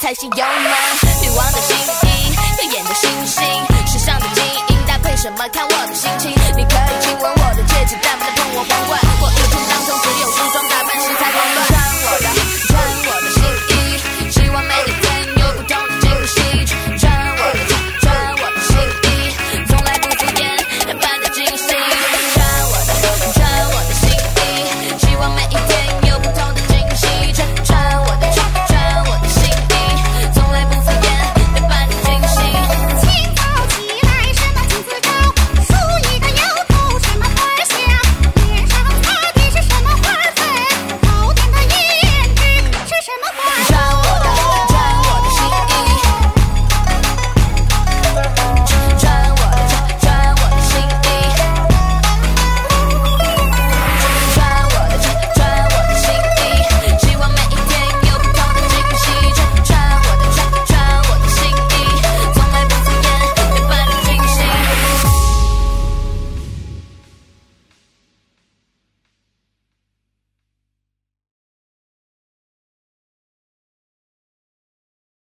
太稀有吗？女王的心意，耀眼的星星，时尚的基因搭配什么？看我的心情。你可以亲吻我的戒指，但不能碰我皇冠。我